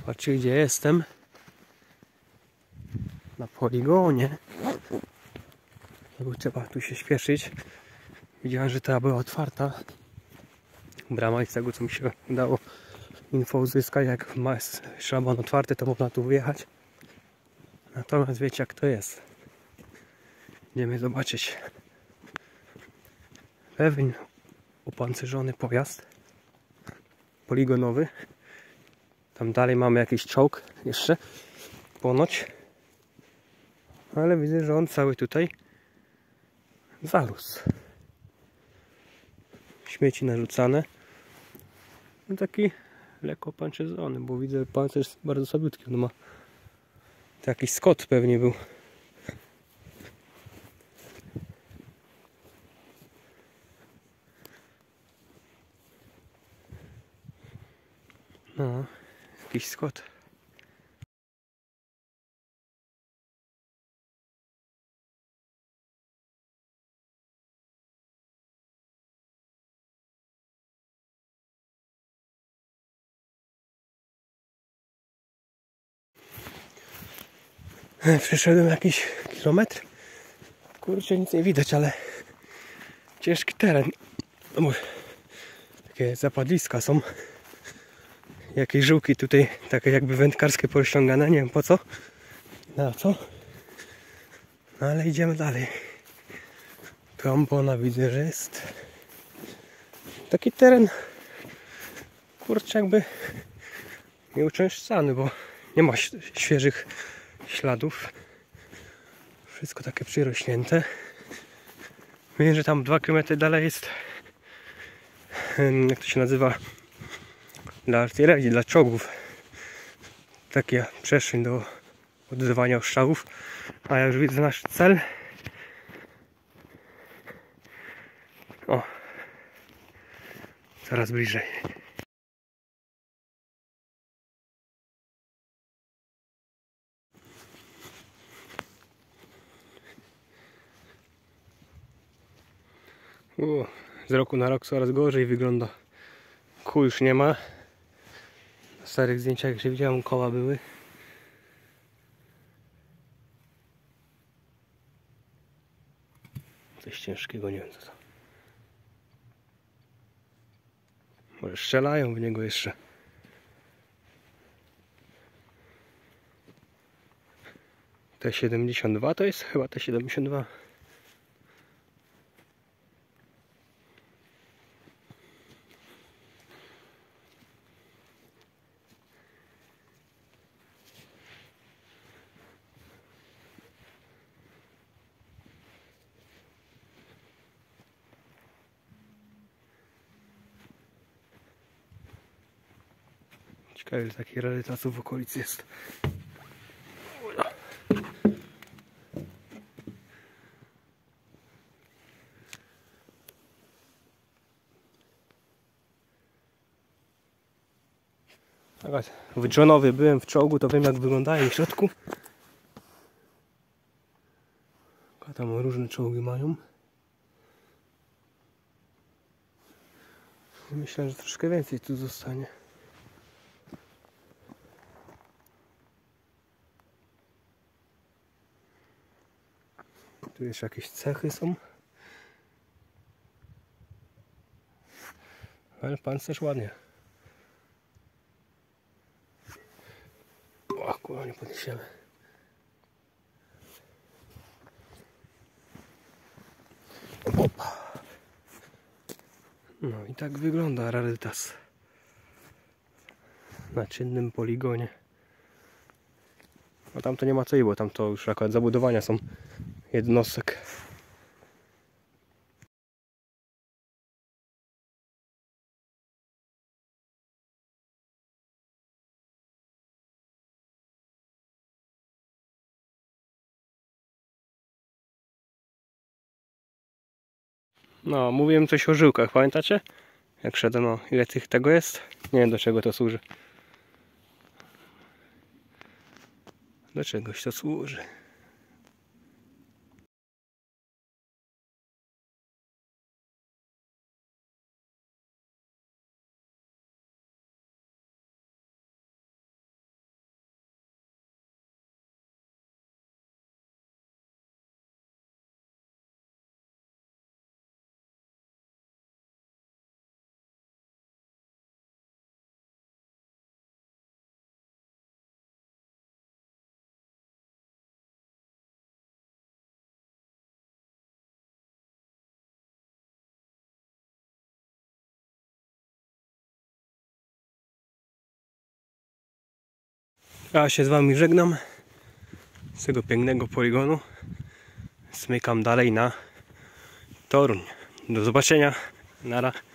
Patrzcie, gdzie jestem. Na poligonie. Bo trzeba tu się śpieszyć. Widziałem, że ta była otwarta. Brama i z tego, co mi się udało info uzyskać, jak ma szlaban otwarty, to można tu wyjechać. Natomiast wiecie, jak to jest. Idziemy zobaczyć. Pewien opancerzony pojazd poligonowy. Tam dalej mamy jakiś czołg jeszcze ponoć, ale widzę, że on cały tutaj zarósł. Śmieci narzucane. No taki lekko opancerzony, bo widzę, pancerz jest bardzo słabiutki. On ma to jakiś Scott pewnie był. No, jakiś Scott. Przeszedłem jakiś kilometr. Kurczę, nic nie widać, ale ciężki teren. No, takie zapadliska są. Jakieś żyłki tutaj, takie jakby wędkarskie porozciągane, nie wiem po co. Na co? No ale idziemy dalej. Trombona widzę, że jest. Taki teren, kurczę, jakby nieuczęszczany, bo nie ma świeżych śladów. Wszystko takie przyrośnięte. Wiem, że tam 2 km dalej jest, jak to się nazywa, dla artylerii, dla czołgów. Taka przestrzeń do oddawania ostrzałów. A ja już widzę nasz cel. O, coraz bliżej. Z roku na rok coraz gorzej wygląda. Kół już nie ma. Na starych zdjęciach, jak się widziałem, koła były. Coś ciężkiego, nie wiem co to. Może strzelają w niego jeszcze. T-72 to jest chyba T-72. Ciekawe, ile takich rarytasów w okolicy jest. W Johnowie byłem w czołgu, to wiem, jak wyglądają w środku. Tam różne czołgi mają. Myślę, że troszkę więcej tu zostanie. Tu jeszcze jakieś cechy są. Ale pancerz ładnie. O kurwa, nie podniesiemy. Opa. No i tak wygląda rarytas na czynnym poligonie. No tam to nie ma co i, bo tam to już akurat zabudowania są jednostek. No, mówiłem coś o żyłkach, pamiętacie? Jak szedłem, no, ile tego jest? Nie wiem, do czego to służy. Do czegoś to służy. Ja się z wami żegnam z tego pięknego poligonu. Smykam dalej na Toruń. Do zobaczenia. Nara.